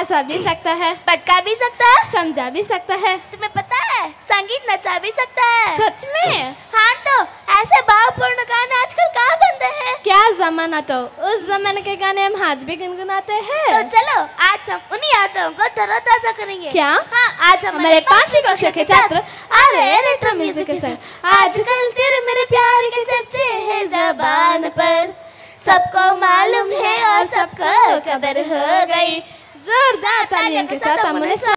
हंसा भी सकता है, पटका भी सकता है, समझा भी सकता है। तुम्हें पता है संगीत नचा भी सकता है। सच में? हाँ तो ऐसे भावपूर्ण गाने आजकल कहाँ बनते हैं। क्या जमाना, तो उस जमाने के गाने हम आज भी गुनगुनाते हैं। तो चलो आज हम उन्हीं यादों को तरोताजा करेंगे। क्या? हाँ, आज हमारे 5वीं कक्षा के छात्र आ रहे हैं रेट्रो म्यूजिक के साथ। आजकल तेरे मेरे प्यार के चर्चे हैं ज़बान पर, सबको मालूम है और सबको खबर हो गई। जोरदार तालियों के साथ हम उन्हें